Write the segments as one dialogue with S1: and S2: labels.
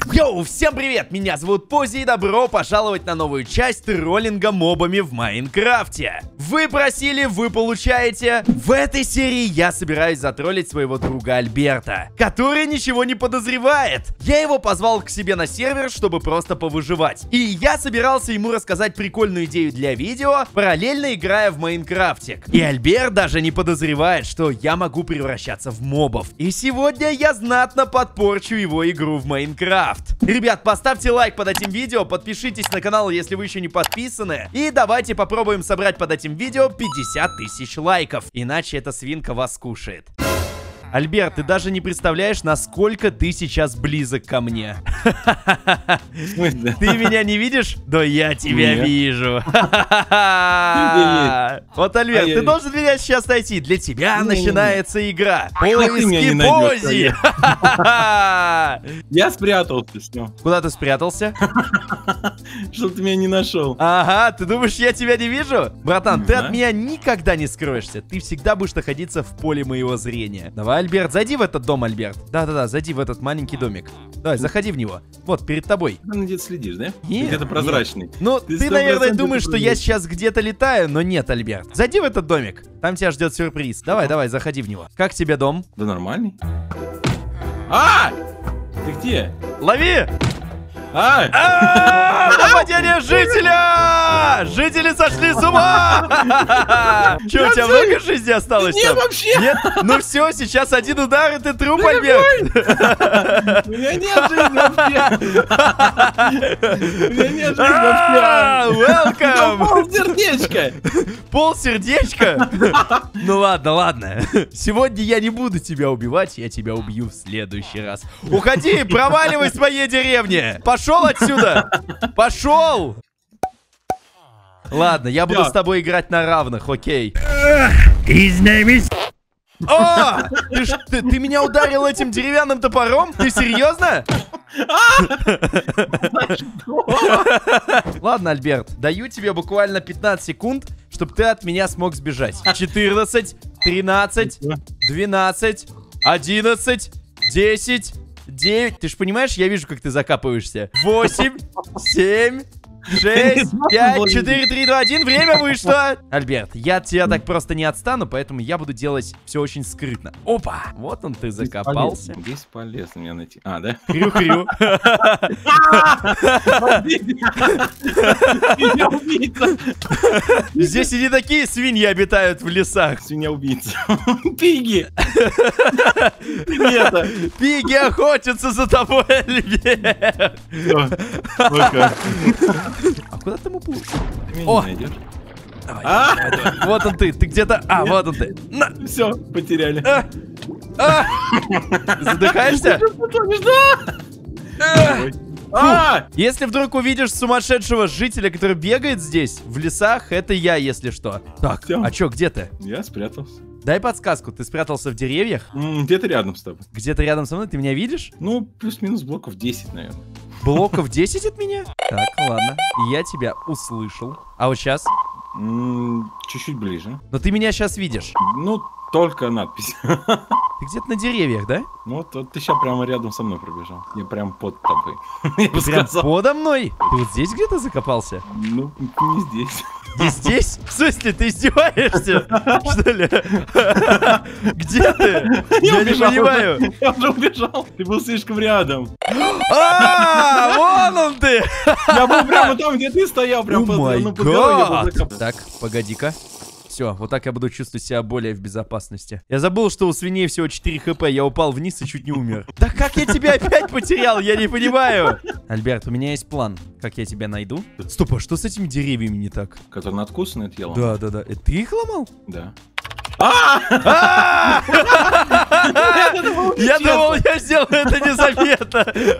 S1: Йоу, всем привет! Меня зовут Пози и добро пожаловать на новую часть троллинга мобами в Майнкрафте. Вы просили, вы получаете. В этой серии я собираюсь затроллить своего друга Альберта, который ничего не подозревает. Я его позвал к себе на сервер, чтобы просто повыживать. И я собирался ему рассказать прикольную идею для видео, параллельно играя в Майнкрафтик. И Альберт даже не подозревает, что я могу превращаться в мобов. И сегодня я знатно подпорчу его игру в Майнкрафт. Ребят, поставьте лайк под этим видео, подпишитесь на канал, если вы еще не подписаны. И давайте попробуем собрать под этим видео 50 000 лайков. Иначе эта свинка вас скушает. Альберт, ты даже не представляешь, насколько ты сейчас близок ко мне. Ты меня не видишь? Да я тебя вижу. Вот, Альберт, ты должен меня сейчас найти. Для тебя начинается игра. Поиски Пози.
S2: Я спрятался, все.
S1: Куда ты спрятался?
S2: Чтоб ты меня не нашел.
S1: Ага, ты думаешь, я тебя не вижу? Братан, ты от меня никогда не скроешься. Ты всегда будешь находиться в поле моего зрения. Давай, Альберт, зайди в этот дом, Альберт. Да-да-да, зайди в этот маленький домик. Давай, заходи в него. Вот, перед тобой.
S2: Ты где-то следишь, да?
S1: Нет,
S2: где-то прозрачный.
S1: Ну, ты, наверное, думаешь, что я сейчас где-то летаю, но нет, Альберт. Зайди в этот домик. Там тебя ждет сюрприз. Давай, давай, заходи в него. Как тебе дом?
S2: Да нормальный. А! Ты где?
S1: Лови! Нападение жителя! Жители сошли с ума! Че, у тебя много жизни осталось?
S2: Нет, вообще!
S1: Нет? Ну все, сейчас один удар, и ты труп, Альберт!
S2: У меня нет жизни вообще! У меня нет жизни вообще!
S1: Welcome!
S2: Полсердечка!
S1: Полсердечка? Ну ладно, ладно. Сегодня я не буду тебя убивать, я тебя убью в следующий раз. Уходи, проваливай с моей деревни! Пошел отсюда! Пошел! Ладно, я буду с тобой играть на равных, окей. His name is... О! Ты меня ударил этим деревянным топором? Ты серьезно? Ладно, Альберт, даю тебе буквально 15 секунд, чтобы ты от меня смог сбежать. 14, 13, 12, 11, 10, 9. Ты ж понимаешь, я вижу, как ты закапываешься. 8, 7, 6, 5, 4, 3, 2, 1. Время вышло. Альберт, я от тебя так просто не отстану, поэтому я буду делать все очень скрытно. Опа! Вот он, ты закопался.
S2: Здесь полезно меня найти. А, да?
S1: Крю-крю.
S2: Свинья-убийца!
S1: Здесь и не такие свиньи обитают в лесах.
S2: Свинья-убийца. Пиги! Привет!
S1: Пиги охотятся за тобой, Альберт.
S2: Пока.
S1: А куда ты ему плыл?
S2: Ты меня не найдешь?
S1: Давай, давай. Вот он ты где-то... А, вот он ты. На.
S2: Все, потеряли.
S1: Задыхаешься?
S2: А!
S1: Если вдруг увидишь сумасшедшего жителя, который бегает здесь, в лесах, это я, если что. Так, а чё, где ты?
S2: Я спрятался.
S1: Дай подсказку, ты спрятался в деревьях?
S2: Где-то рядом с тобой.
S1: Где-то рядом со мной, ты меня видишь?
S2: Ну, плюс-минус блоков 10, наверное.
S1: Блоков 10 от меня? Так, ладно, я тебя услышал. А вот сейчас?
S2: Чуть-чуть ближе.
S1: Но ты меня сейчас видишь.
S2: Ну, только надпись.
S1: Ты где-то на деревьях, да?
S2: Ну, вот ты сейчас прямо рядом со мной пробежал. Я прям под тобой.
S1: Ты прям подо мной? Ты вот здесь где-то закопался?
S2: Ну, не здесь.
S1: Не здесь? В смысле, ты издеваешься? Что ли? Где ты? Я не понимаю.
S2: Я уже убежал. Ты был слишком рядом.
S1: Вон он ты!
S2: Я был прямо там, где ты стоял. Прям под
S1: головой. Так, погоди-ка. Все, вот так я буду чувствовать себя более в безопасности. Я забыл, что у свиней всего 4 хп. Я упал вниз и чуть не умер. Да как я тебя опять потерял? Я не понимаю. Альберт, у меня есть план. Как я тебя найду? Стоп, а что с этими деревьями не так?
S2: Которые надкусаны, это я ломал.
S1: Да, да, да. Это ты их ломал?
S2: Да.
S1: Я думал, я сделал это незаметно.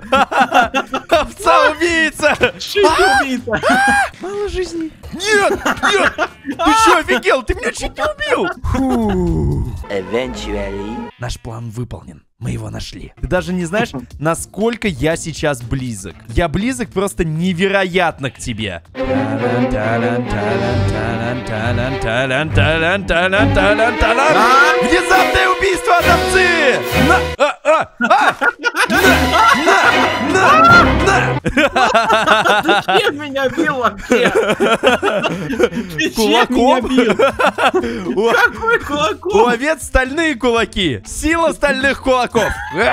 S1: Овца-убийца!
S2: Убийца!
S1: Мало жизни. Нет, нет! Ты что, офигел? Ты меня чуть не убил! Наш план выполнен. Мы его нашли. Ты даже не знаешь, насколько я сейчас близок. Я близок просто невероятно к тебе. Внезапное убийство от овцы!
S2: меня бил вообще? Ты чем
S1: Кулаком?
S2: меня бил? Какой кулаком?
S1: У овец стальные кулаки. Сила стальных кулаков.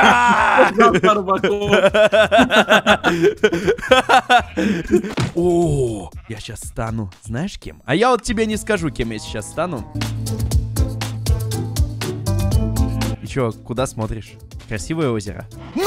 S1: О, я сейчас стану. Знаешь кем? А я вот тебе не скажу, кем я сейчас стану. И чё, куда смотришь? Красивое озеро.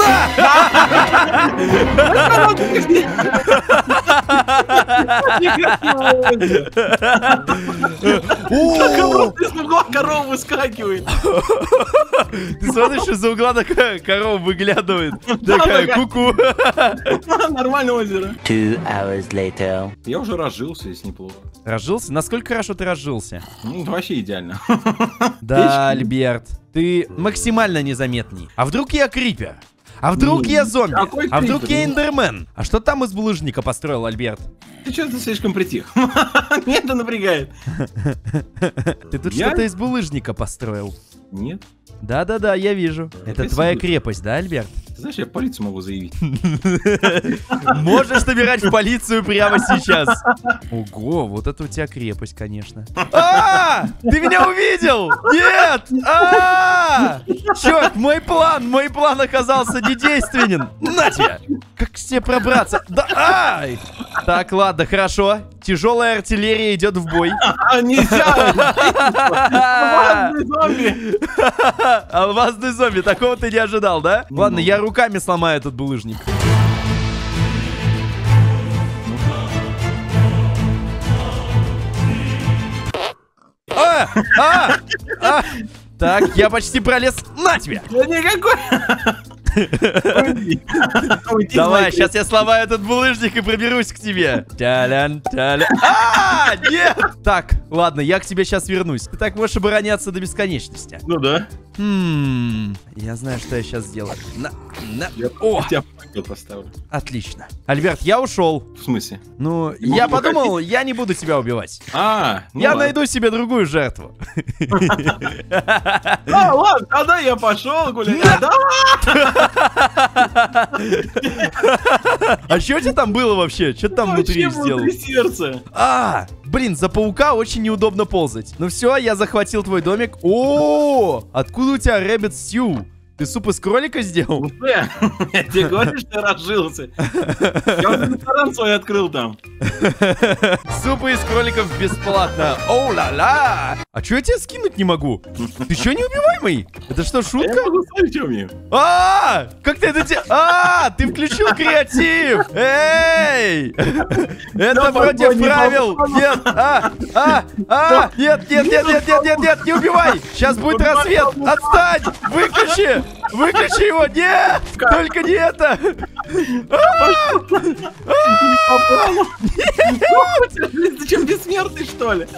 S2: Из угла корова выскакивает.
S1: Ты смотришь, из-за угла такая корова выглядывает. Такая ку-ку.
S2: Нормальное озеро.
S3: 2 hours later.
S2: Я уже разжился, если неплохо.
S1: Разжился? Насколько хорошо ты разжился?
S2: Ну, вообще идеально.
S1: Да, Альберт, ты максимально незаметный. А вдруг я крипер? А вдруг я зомби?
S2: Какой
S1: А вдруг
S2: крипер?
S1: я эндермен? А что там из булыжника построил Альберт?
S2: Ты что-то слишком притих. Меня это напрягает.
S1: Ты тут
S2: Я?
S1: что-то из булыжника построил.
S2: Нет.
S1: Да-да-да, я вижу. Это
S2: Опять
S1: твоя
S2: забыл.
S1: крепость, да, Альберт?
S2: Ты знаешь, я в полицию могу заявить.
S1: Можешь набирать в полицию прямо сейчас. Ого, вот это у тебя крепость, конечно. А! Ты меня увидел? Нет! Черт, мой план оказался недейственен. На тебе! Как к тебе пробраться? Да, ай! Так, ладно, хорошо. Тяжелая артиллерия идет в бой.
S2: Нельзя! Алмазный зомби!
S1: Алмазный зомби, такого ты не ожидал, да? Ладно, я руками сломаю этот булыжник. Так, я почти пролез. На тебе!
S2: Да никакой! Уйди,
S1: Давай,
S2: Майк.
S1: сейчас я сломаю этот булыжник и проберусь к тебе. Талян, таля. Нет! Так, ладно, я к тебе сейчас вернусь. Ты так можешь обороняться до бесконечности.
S2: Ну да.
S1: Я знаю, что я сейчас сделаю.
S2: Я
S1: О,
S2: тебя поставлю.
S1: отлично.Альберт, я ушел.
S2: В смысле?
S1: Ну,
S2: Не
S1: я
S2: могу
S1: подумал, я не буду тебя убивать.
S2: Ну
S1: Я
S2: ладно.
S1: найду себе другую жертву.
S2: Ладно, тогда я пошел гулять.
S1: А что у тебя там было вообще? Что ты там внутри сделал?
S2: Внутри сердца.
S1: Блин, за паука очень неудобно ползать. Ну все, я захватил твой домик. О, откуда у тебя Rabbit Stew? Ты суп из кролика сделал?
S2: Я тебе говорю, что я разжился. Я уже ресторан свой открыл там.
S1: Супы из кроликов бесплатно. Оу-ла-ла! А чё я тебя скинуть не могу? Ты чё неубиваемый? Это что,
S2: Я
S1: шутка?
S2: могу сказать, что мне.
S1: Как ты это делаешь? Ты включил креатив! Эй! Это против правил! Нет! Нет, не убивай! Сейчас будет рассвет! Отстань! Выключи! Выключи его! Нет! Только не это!
S2: Ты чем, бессмертный, что ли?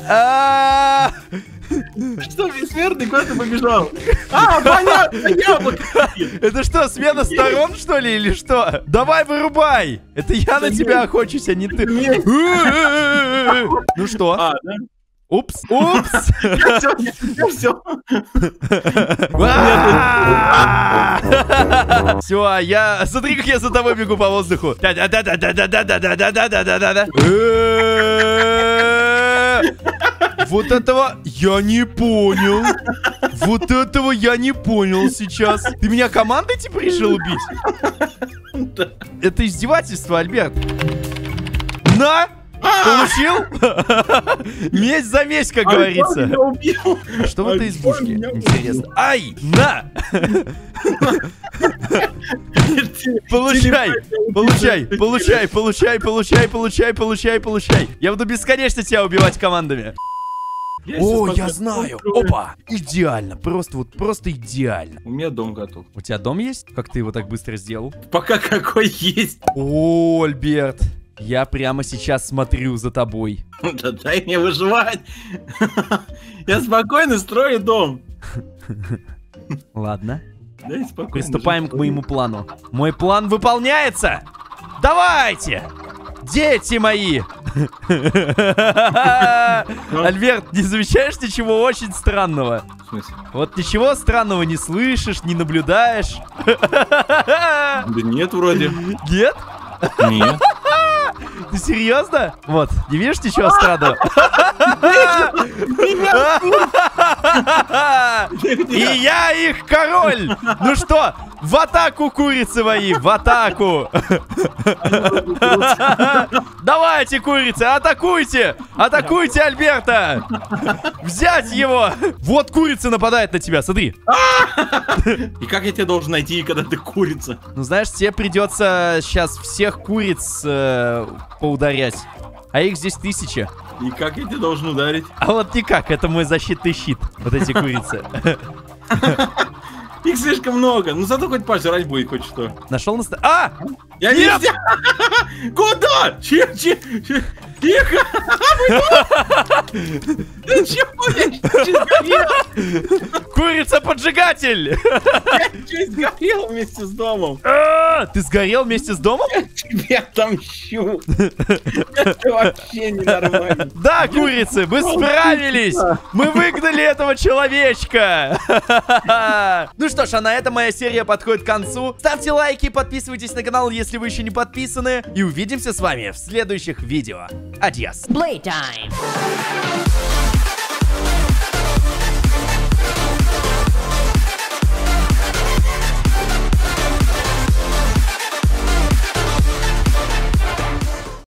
S2: Что, бессмертный? Куда ты побежал? Понятно, яблоко.
S1: Это что, смена сторон, что ли, или что? Давай, вырубай! Это я на тебя охочусь, а не ты. Ну что?
S2: Да?
S1: Упс.
S2: Все.
S1: Все, я... Смотри, как я за тобой бегу по воздуху. Вот этого я не понял. Вот этого я не понял сейчас. Ты меня командой типа решил убить? Это издевательство, Альберт. На! Получил? Месть за месть, как говорится. Что в этой избушке? Интересно. Ай! На! Получай. Я буду бесконечно тебя убивать командами. О, я знаю. Опа! Идеально. Просто идеально.
S2: У меня дом готов.
S1: У тебя дом есть? Как ты его так быстро сделал?
S2: Пока какой есть.
S1: О, Альберт. Я прямо сейчас смотрю за тобой.
S2: Да дай мне выживать. Я спокойно строю дом.
S1: Ладно.
S2: Дай спокойно
S1: Приступаем
S2: жить.
S1: к моему плану. Мой план выполняется! Давайте! Дети мои! Альберт, не замечаешь ничего очень странного?
S2: В смысле?
S1: Вот ничего странного не слышишь, не наблюдаешь?
S2: Да нет, вроде.
S1: Нет?
S2: Нет.
S1: Ты серьезно? Вот, не видишь ничего странного? И я их король! Ну что, в атаку, курицы мои, в атаку! Давайте, курицы, атакуйте! Атакуйте Альберта! Взять его! Вот курица нападает на тебя, смотри.
S2: И как я тебя должен найти, когда ты курица?
S1: Ну знаешь, тебе придется сейчас всех куриц поударять. А их здесь 1000.
S2: И как я тебя должен ударить?
S1: А вот никак, это мой защитный щит. Вот эти курицы.
S2: Их слишком много. Ну зато хоть пожрать будет хоть что.
S1: Нашел А!
S2: Я
S1: Нет!
S2: не... Куда? Тихо! Ты чего? Я сгорел!
S1: Курица-поджигатель!
S2: Я чуть сгорел вместе с домом.
S1: Ты сгорел вместе с домом?
S2: Я тебе отомщу. Это вообще ненормально.
S1: Да, курицы, мы справились! Мы выгнали этого человечка! Ну что ж, а на этом моя серия подходит к концу. Ставьте лайки, подписывайтесь на канал, если вы еще не подписаны. И увидимся с вами в следующих видео. Адьос!
S4: Playtime.